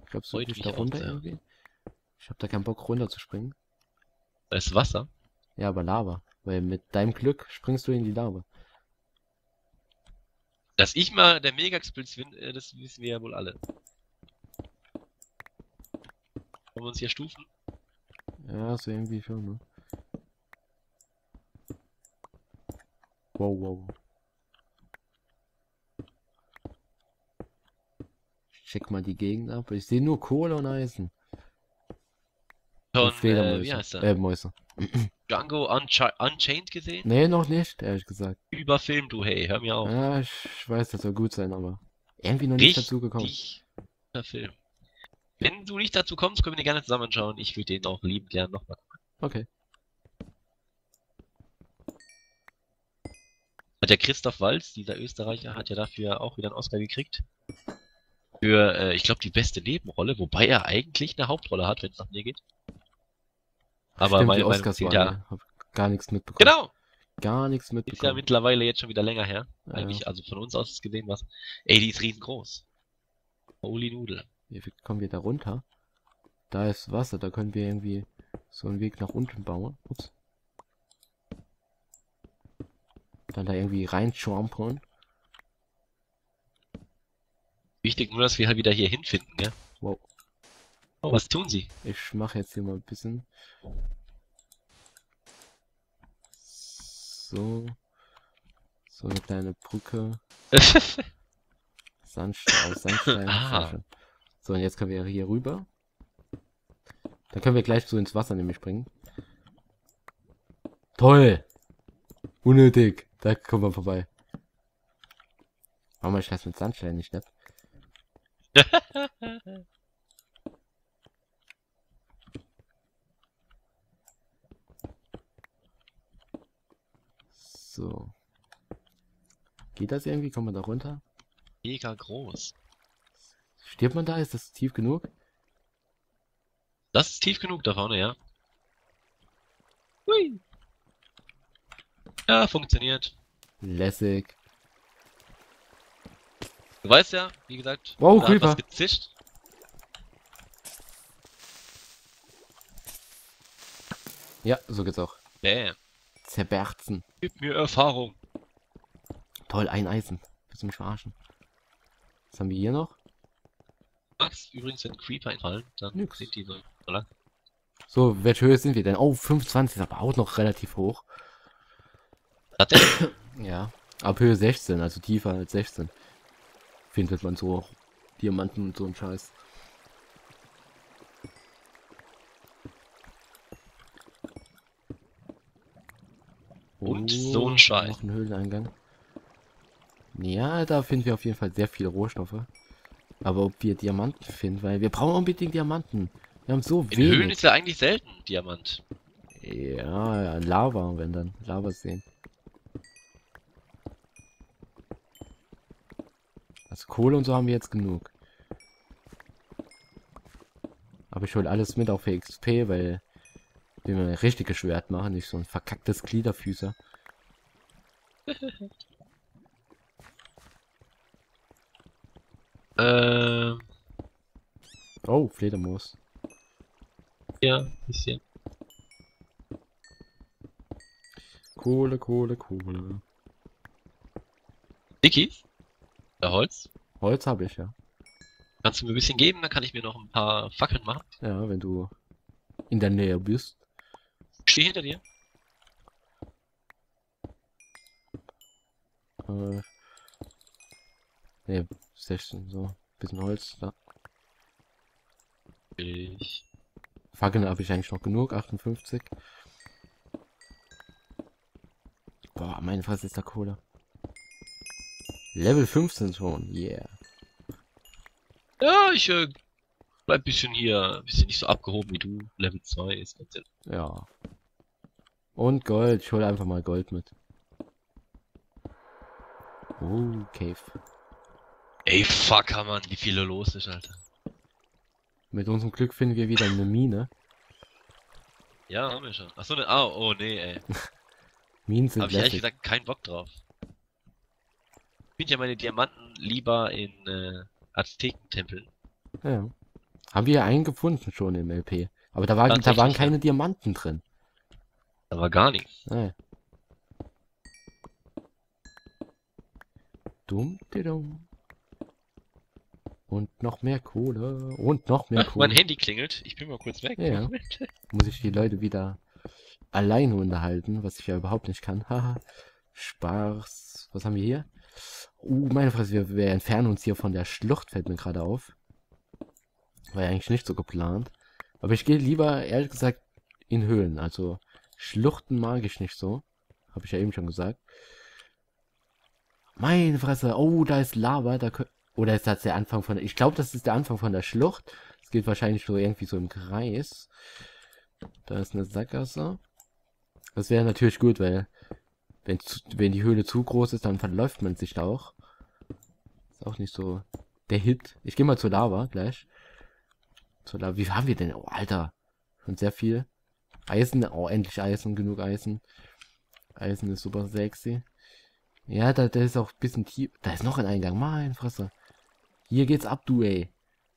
Glaubst du Freut wirklich da mich auch runter sehr. irgendwie? Ich hab da keinen Bock runter zu springen. Da ist Wasser. Ja, aber Lava. Weil mit deinem Glück springst du in die Lava. Dass ich mal der Megaxpilz bin, das wissen wir ja wohl alle. Wollen wir uns hier stufen? Ja, so irgendwie schon, ne? Wow, wow. Ich check mal die Gegend ab. Ich sehe nur Kohle und Eisen. Und Schon, wie Fledermäuse. heißt er? Mäuse. Django Unchained gesehen? Nee, noch nicht, ehrlich gesagt. Über Film, du, hey, hör mir auf. Ja, ich weiß, das soll gut sein, aber irgendwie noch nicht dazu gekommen. Richtig guter Film. Wenn du nicht dazu kommst, können wir den gerne zusammen anschauen. Ich würde den auch liebend gern nochmal. Okay. Hat der Christoph Waltz, dieser Österreicher, hat ja dafür auch wieder einen Oscar gekriegt. Für, ich glaube, die beste Nebenrolle, wobei er eigentlich eine Hauptrolle hat, wenn es nach mir geht. Aber Stimmt, die weil Oscars zählt waren ja. ja. Hab gar nichts mitbekommen. Genau! Gar nichts Ist ja mitbekommen. mittlerweile jetzt schon wieder länger her. Ja, Eigentlich, also von uns aus gesehen was. Ey, die ist riesengroß. Holy Nudel. wie kommen wir da runter? Da ist Wasser, da können wir irgendwie so einen Weg nach unten bauen. Ups. Dann da irgendwie reinschormpeln. Wichtig nur, dass wir halt wieder hier hinfinden, gell? Wow. Oh, was tun sie? Ich mache jetzt hier mal ein bisschen. So. So eine kleine Brücke. Sandstein, aus Sandstein. Sehr Ah, schön. So, und jetzt können wir hier rüber. Dann können wir gleich so ins Wasser nämlich springen. Toll! Unnötig. Da kommen wir vorbei. Warum ich das mit Sandstein nicht, ne? So. Geht das irgendwie? Kommt man da runter? mega groß. Stirbt man da? Ist das tief genug? Das ist tief genug da vorne, ja. Hui. Ja, funktioniert. Lässig. Du weißt ja, wie gesagt, Wow, da hat was Creeper. gezischt. Ja, so geht's auch. Bäm. Zerberzen. Gib mir Erfahrung. Toll, ein Eisen. Willst du mich verarschen? Was haben wir hier noch? Max, übrigens, wenn Creeper einfallen, dann Nix. sind die so lang. So, welche Höhe sind wir denn? Oh, 25 ist aber auch noch relativ hoch. Hat der? Ja. Ab Höhe 16, also tiefer als 16. Findet man so auch Diamanten und so ein Scheiß. Und so ein Scheiß. Noch ein Höhleneingang. Ja, da finden wir auf jeden Fall sehr viele Rohstoffe. Aber ob wir Diamanten finden, weil wir brauchen unbedingt Diamanten. Wir haben so In Höhlen wenig. ist ja eigentlich selten Diamant. Ja, Lava, wenn dann. Lava sehen. Also Kohle und so haben wir jetzt genug. Aber ich hole alles mit auf für XP, weil wir ein richtiges Schwert machen, nicht so ein verkacktes Gliederfüßer. Ähm, Oh, Fledermaus. ja, bisschen. Kohle, Kohle, Kohle. Dicky? Holz? Holz habe ich ja. Kannst du mir ein bisschen geben, dann kann ich mir noch ein paar Fackeln machen. Ja, wenn du in der Nähe bist. Ich stehe hinter dir. Ne, 16, so. Bisschen Holz, da. Ich. Fackeln habe ich eigentlich noch genug, 58. Boah, meine Fresse ist da Kohle. Level 15 schon, yeah. Ja, ich bleib bisschen hier, bisschen nicht so abgehoben wie du. Level 2 ist ganz Ja. Und Gold, ich hole einfach mal Gold mit. Oh, Cave. Ey, fucker, Mann, wie viele los ist, Alter. Mit unserem Glück finden wir wieder eine Mine. Ja, haben wir schon. Achso, ne, ah, oh nee, ey. Minen sind Hab ich ehrlich lässig. gesagt keinen Bock drauf. Ich finde ja meine Diamanten lieber in Aztekentempeln. Ja. Haben wir ja einen gefunden schon im LP. Aber da waren Tatsächlich, ja. keine Diamanten drin. Da war gar nichts. Nee. Dumm, dumm. Und noch mehr Kohle. Und noch mehr Ach, mein Kohle. Handy klingelt. Ich bin mal kurz weg. Ja, ja. Moment. Muss ich die Leute wieder alleine unterhalten, was ich ja überhaupt nicht kann. Haha. Spaß. Was haben wir hier? Meine Fresse, wir entfernen uns hier von der Schlucht, fällt mir gerade auf. War ja eigentlich nicht so geplant. Aber ich gehe lieber, ehrlich gesagt, in Höhlen. Also, Schluchten mag ich nicht so. Habe ich ja eben schon gesagt. Meine Fresse. Oh, da ist Lava. Oder ist das der Anfang von der... Ich glaube, das ist der Anfang von der Schlucht. Es geht wahrscheinlich so irgendwie so im Kreis. Da ist eine Sackgasse. Das wäre natürlich gut, weil wenn die Höhle zu groß ist, dann verläuft man sich da auch. Ist auch nicht so der Hit. Ich gehe mal zur Lava gleich. Zur Lava. Wie haben wir denn? Oh, Alter. Schon sehr viel. Eisen. Oh, endlich Eisen. Genug Eisen. Eisen ist super sexy. Ja, da ist auch ein bisschen tief. Da ist noch ein Eingang. Meine Fresse. Hier geht's ab, du, ey.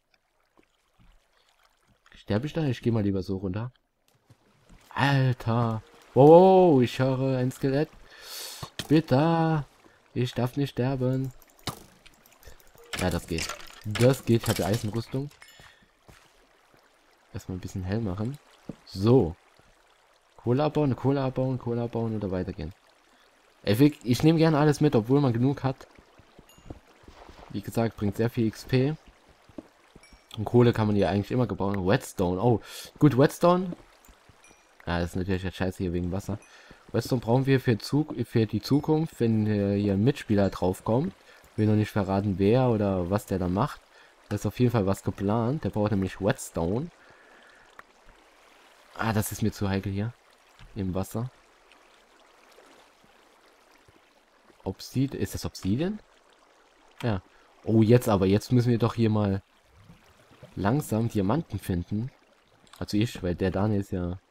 Sterbe ich da? Ich gehe mal lieber so runter. Alter. Wow, ich höre ein Skelett. Bitte. Ich darf nicht sterben. Ja, das geht. Das geht. Ich habe Eisenrüstung. Erstmal ein bisschen hell machen. So. Kohle abbauen, Kohle abbauen, Kohle abbauen oder weitergehen. Ich nehme gerne alles mit, obwohl man genug hat. Wie gesagt, bringt sehr viel XP. Und Kohle kann man ja eigentlich immer gebrauchen. Redstone. Oh, gut, Redstone. Ja, das ist natürlich jetzt scheiße hier wegen Wasser. Redstone brauchen wir für die Zukunft, wenn hier ein Mitspieler draufkommt. Will noch nicht verraten, wer oder was der da macht. Da ist auf jeden Fall was geplant. Der braucht nämlich Redstone. Ah, das ist mir zu heikel hier. Im Wasser. Obsidian. Ist das Obsidian? Ja. Oh, jetzt müssen wir doch hier mal langsam Diamanten finden. Also ich, weil der Daniel ist ja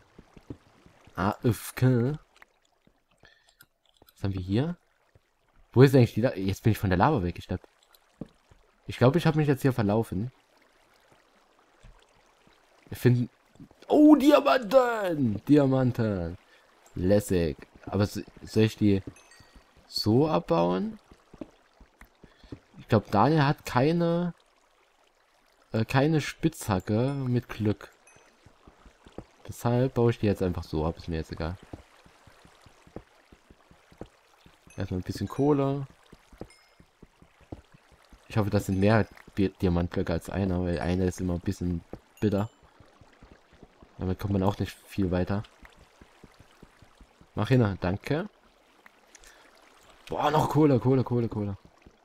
AFK. Was haben wir hier? Wo ist eigentlich die Lava? Jetzt bin ich von der Lava weggesteppt. Ich glaube, ich habe mich jetzt hier verlaufen. Wir finden... Oh, Diamanten! Diamanten! Lässig. Aber soll ich die so abbauen? Ich glaube, Daniel hat keine Spitzhacke mit Glück. Deshalb baue ich die jetzt einfach so ab. Ist mir jetzt egal. Erstmal ein bisschen Kohle. Ich hoffe, das sind mehr Diamantblöcke als einer, weil einer ist immer ein bisschen bitter. Damit kommt man auch nicht viel weiter. Mach hin, danke. Boah, noch Kohle, Kohle, Kohle, Kohle.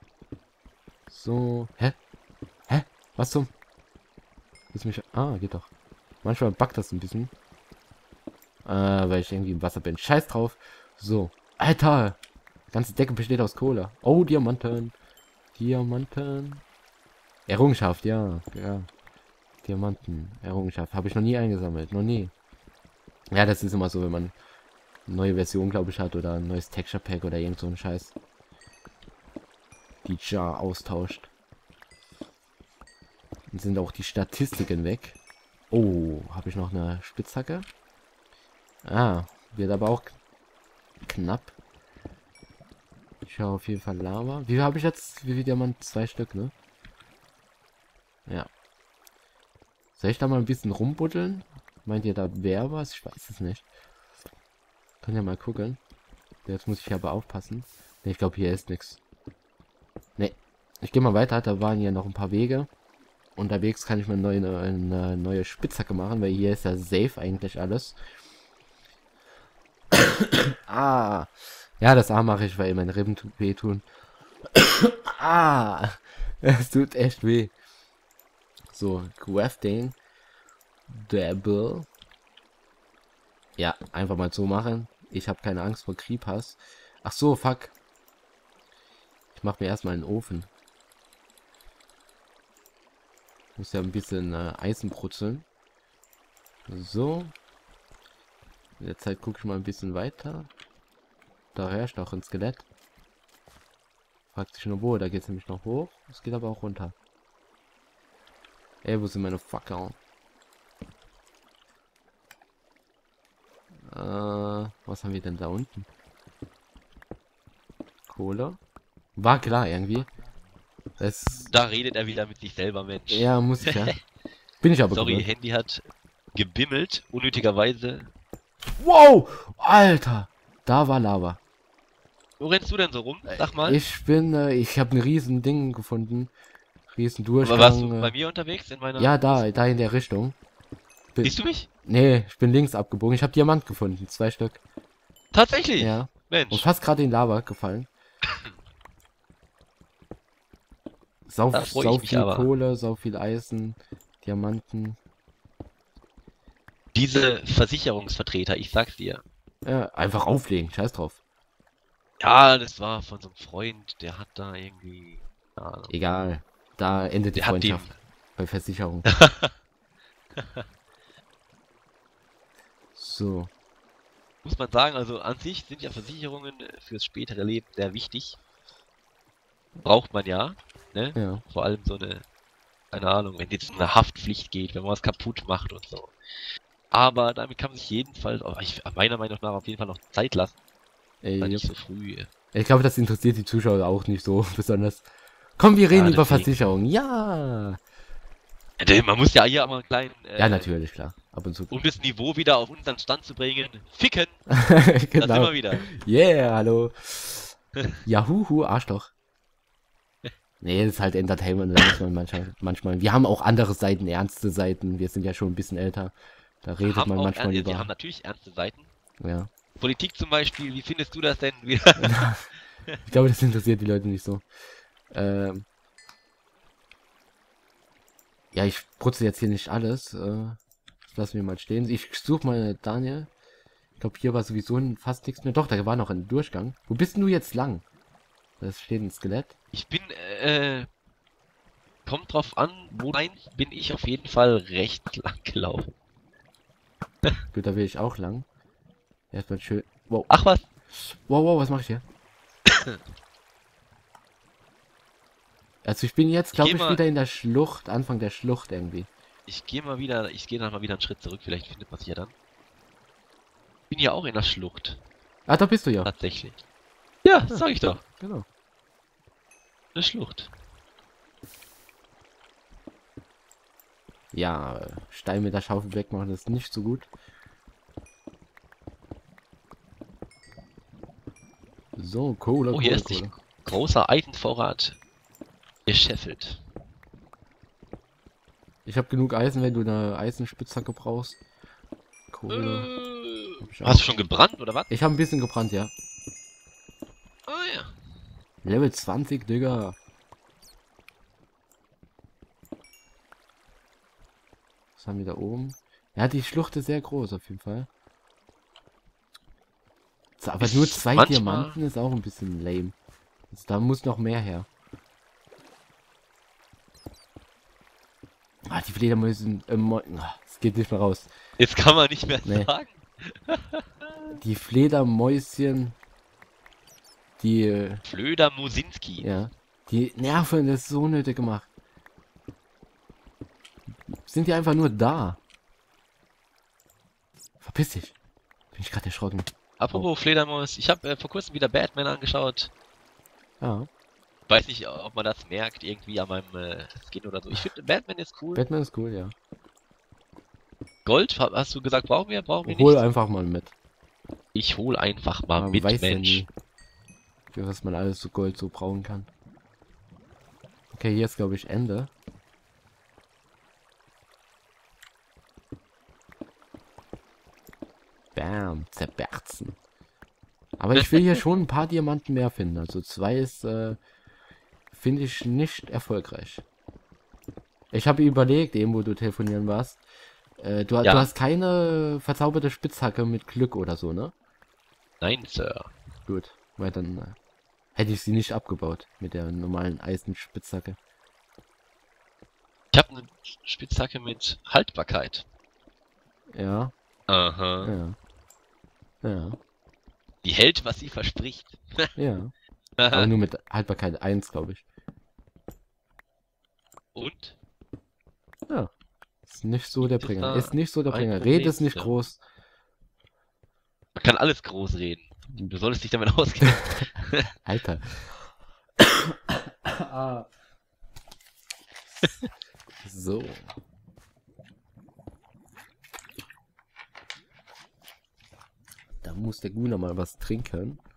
So. Hä? Hä? Was zum? Ist mich. Ah, geht doch. Manchmal buggt das ein bisschen. Weil ich irgendwie im Wasser bin. Scheiß drauf. So. Alter! Die ganze Decke besteht aus Kohle. Oh, Diamanten. Diamanten. Errungenschaft, ja. Ja. Diamanten. Errungenschaft. Habe ich noch nie eingesammelt. Noch nie. Ja, das ist immer so, wenn man eine neue Version, glaube ich, hat. Oder ein neues Texture Pack oder irgend so ein Scheiß. Die Jar austauscht. Dann sind auch die Statistiken weg. Oh, habe ich noch eine Spitzhacke? Ah, wird aber auch knapp. Ich schaue auf jeden Fall Lava. Wie viel habe ich jetzt? Wie viel Diamant? 2 Stück, ne? Ja. Soll ich da mal ein bisschen rumbuddeln? Meint ihr, da wäre was? Ich weiß es nicht. Kann ja mal gucken. Jetzt muss ich aber aufpassen. Ne, ich glaube, hier ist nichts. Ne. Ich gehe mal weiter. Da waren ja noch ein paar Wege. Unterwegs kann ich mal eine neue Spitzhacke machen, weil hier ist ja safe eigentlich alles. Ah. Ja, das A mache ich, weil meine Rippen wehtun. Ah. Es tut echt weh. So, Crafting. Double. Ja, einfach mal so machen. Ich habe keine Angst vor Creepers. Ach so, fuck. Ich mache mir erstmal einen Ofen. Muss ja ein bisschen Eisen brutzeln. So. In der Zeit gucke ich mal ein bisschen weiter. Da herrscht auch ein Skelett. Fragt sich nur wo, da geht es nämlich noch hoch. Es geht aber auch runter. Ey, wo sind meine Fackeln? Was haben wir denn da unten? Kohle? War klar irgendwie. Das, Da redet er wieder mit sich selber, Mensch. ja, muss ich ja. Bin ich aber Sorry, gewöhnt. Handy hat gebimmelt, unnötigerweise. Wow! Alter! Da war Lava. Wo rennst du denn so rum? Sag mal. Ich habe ein riesen Ding gefunden. Riesen Aber warst du Durchgang. bei mir unterwegs in meiner... Ja, da in der Richtung. Siehst du mich? Nee, ich bin links abgebogen. Ich habe Diamant gefunden, 2 Stück. Tatsächlich? Ja. Und Mensch, fast gerade in Lava gefallen. da freu ich mich Viel aber. Kohle, sau viel Eisen, Diamanten. Diese Versicherungsvertreter, ich sag's dir. Ja, einfach auflegen, scheiß drauf. Ja, das war von so einem Freund, der hat da irgendwie... keine Ahnung. Egal. Da endet die Der hat den... Freundschaft. Bei Versicherung. So. Muss man sagen, also an sich sind ja Versicherungen fürs spätere Leben sehr wichtig. Braucht man ja, ne? Ja. Vor allem so eine, keine Ahnung, wenn jetzt eine Haftpflicht geht, wenn man was kaputt macht und so. Aber damit kann man sich jedenfalls, meiner Meinung nach auf jeden Fall noch Zeit lassen. Ey, Nicht so früh. ich glaube, das interessiert die Zuschauer auch nicht so besonders. Komm, wir reden über deswegen. Versicherung. Ja. Ja, man muss ja hier mal einen kleinen, Ja, natürlich, klar. Ab und zu. um das Niveau wieder auf unseren Stand zu bringen, ficken, da sind Genau. wir wieder. Yeah, hallo. Jahuhu, Arschloch. Nee, das ist halt Entertainment. Da muss man manchmal. Wir haben auch andere Seiten, ernste Seiten. Wir sind ja schon ein bisschen älter. Da redet Haben man auch manchmal die über. haben natürlich ernste Seiten. Ja. Politik zum Beispiel, wie findest du das denn wieder? Ich glaube, das interessiert die Leute nicht so. Ja, ich putze jetzt hier nicht alles. Das lassen wir mal stehen. Ich suche mal Daniel. Ich glaube, hier war sowieso fast nichts mehr. Doch, da war noch ein Durchgang. Wo bist denn du jetzt lang? Da steht ein Skelett. Ich bin, kommt drauf an, wo rein bin ich auf jeden Fall recht lang gelaufen. Gut, da will ich auch lang. Erstmal schön. Wow. Ach was? Wow, was mache ich hier? Also ich bin jetzt, glaube ich, wieder in der Schlucht, Anfang der Schlucht irgendwie. Ich gehe dann mal wieder einen Schritt zurück, vielleicht findet man sich ja dann. Ich bin ja auch in der Schlucht. Ah, da bist du ja. Tatsächlich. Ja, sag ich doch. Genau. Eine Schlucht. Ja, Stein mit der Schaufel wegmachen ist nicht so gut. So, Kohle, Oh, hier Kohle, ist sich Kohle. großer Eisenvorrat gescheffelt. Ich habe genug Eisen, wenn du eine Eisenspitzhacke brauchst. Kohle. Hast du schon gebrannt, oder was? Ich habe ein bisschen gebrannt, ja. Ah ja. Level 20, Digga. Was haben wir da oben? Ja, die Schlucht ist sehr groß auf jeden Fall. So, aber Ist nur 2 manchmal- Diamanten ist auch ein bisschen lame. Also, da muss noch mehr her. Ah, die Fledermäuse sind... es geht nicht mehr raus. Jetzt kann man nicht mehr Nee. sagen. Die Fledermäuschen... Die... Flöder Musinski. Ja. Die nerven, das ist so nötig gemacht. Sind die einfach nur da. Verpiss dich. Bin ich gerade erschrocken. Apropos Fledermaus, ich habe vor kurzem wieder Batman angeschaut. Ja. Weiß nicht, ob man das merkt, irgendwie an meinem Skin oder so. Ich finde, Batman ist cool. Batman ist cool, ja. Gold, hast du gesagt, brauchen wir Hol nicht? einfach mal mit. Ich hol einfach mal Man mit, weiß ja Mensch. nie, für was man alles so Gold so brauchen kann. Okay, hier ist glaube ich Ende. Bam, zerberzen. Aber ich will hier schon ein paar Diamanten mehr finden. Also 2 ist, finde ich nicht erfolgreich. Ich habe überlegt, eben wo du telefonieren warst. Du hast keine verzauberte Spitzhacke mit Glück oder so, ne? Nein, Sir. Gut, weil dann hätte ich sie nicht abgebaut mit der normalen Eisenspitzhacke. Ich habe eine Spitzhacke mit Haltbarkeit. Ja, Aha. ja, Die hält, was sie verspricht. ja. Aber nur mit Haltbarkeit 1, glaube ich. Und? Ja, Ist nicht so der Gibt es Bringer. da Ist nicht so der ein Bringer. Problem? Rede ist nicht Ja. groß. Man kann alles groß reden. Du solltest dich damit auskennen. Alter. So. Da muss der Guna mal was trinken.